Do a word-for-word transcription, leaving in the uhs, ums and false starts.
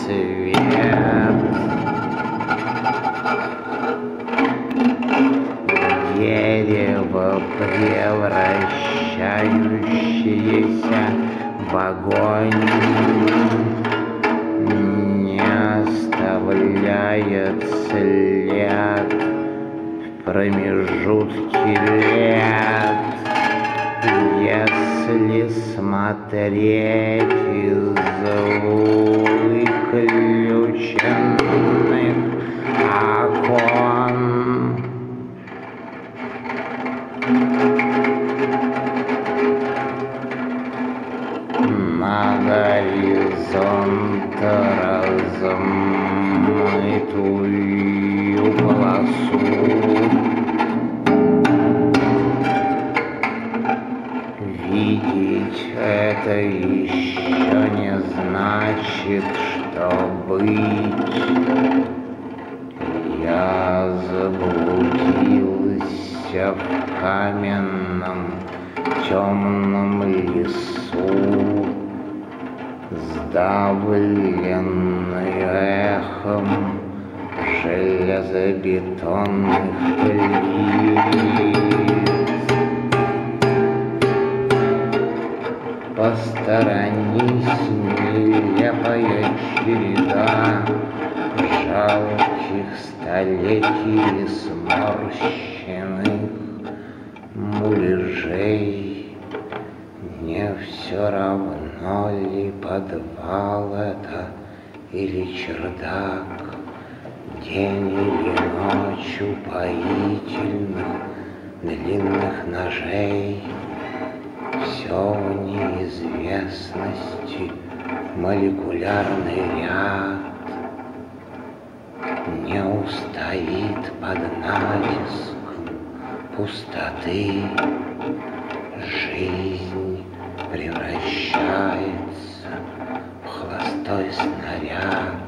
свет. Дерево, превращающееся в огонь, не оставляет след в промежутке лет. Если смотреть из выключенных окон, на горизонт размытую полосу, видеть это еще не значит, что быть. Я заблудился в каменном темном лесу, сдавленный эхом железобетонных плит. Посторонись, нелепая череда жалких столетий и сморщенных муляжей. Мне все равно ли подвал это или чердак, день или ночь упоительных длинных ножей. Все в неизвестности, молекулярный ряд не устоит под натиском пустоты. Жизнь превращается в холостой снаряд.